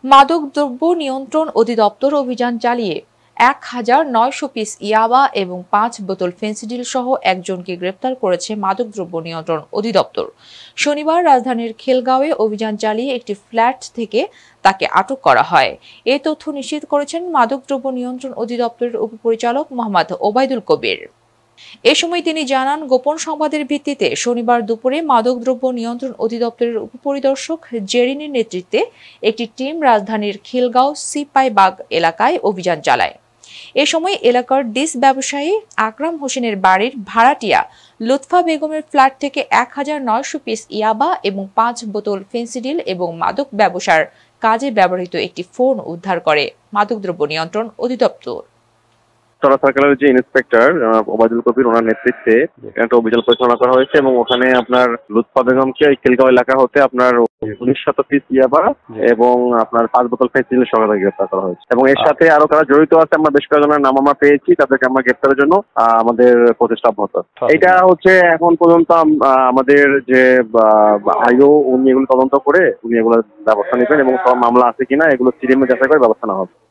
মাদকদ্রব্য নিয়ন্ত্রণ অধিদপ্তর অভিযান চালিয়ে ১,৯০০ পিস ইয়াবা এবং ৫ বোতল ফেন্সিডিল সহ একজনকে গ্রেপ্তার করেছে মাদকদ্রব্য নিয়ন্ত্রণ অধিদপ্তর। শনিবার রাজধানীর খিলগাঁওয়ে অভিযান চালিয়ে একটি ফ্ল্যাট থেকে তাকে আটক করা হয়। এই তথ্য নিশ্চিত করেছেন মাদকদ্রব্য নিয়ন্ত্রণ অধিদপ্তরের উপপরিচালক মোহাম্মদ ওবায়দুল কবির। এ সময় তিনি জানান, গোপন সংবাদের ভিত্তিতে শনিবার দুপুরে মাদকদ্রব্য নিয়ন্ত্রণ অধিদপ্তরের উপপরিদর্শক জেরিনের নেতৃত্বে একটি টিম রাজধানীর খিলগাঁও সিপাইবাগ এলাকায় অভিযান চালায়। এ সময় এলাকার ডিস ব্যবসায়ী আকরাম হোসেনের বাড়ির ভাড়াটিয়া লুৎফা বেগমের ফ্ল্যাট থেকে ১,৯০০ পিস ইয়াবা এবং ৫ বোতল ফেন্সিডিল এবং মাদক ব্যবসার কাজে ব্যবহৃত একটি ফোন উদ্ধার করে মাদকদ্রব্য নিয়ন্ত্রণ অধিদপ্তর। সার্কেলের যে ইন্সপেক্টর ওবায়দুল কবির, ওনার নেতৃত্বে একটা অভিযান পরিচালনা করা হয়েছে এবং ওখানে আপনার লুৎফা বেগমকে খিলগাঁও এলাকা হতে আপনার ১৯০০ পিস ইয়াবা এবং আপনার ৫ বোতল ফেন্সিডিল সহকারে গ্রেপ্তার করা হয়েছে এবং এর সাথে আরো কারা জড়িত আছে আমরা বেশ কয়েকজনের নাম আমরা পেয়েছি। তাদেরকে আমরা গ্রেপ্তারের জন্য আমাদের প্রচেষ্টা অব্যাহত। এটা হচ্ছে এখন পর্যন্ত আমাদের যে আইও উনি এগুলো তদন্ত করে উনি এগুলোর ব্যবস্থা নেবেন এবং সব মামলা আছে কিনা এগুলো সিরিয়ামে যাচাই করে ব্যবস্থা নেওয়া হবে।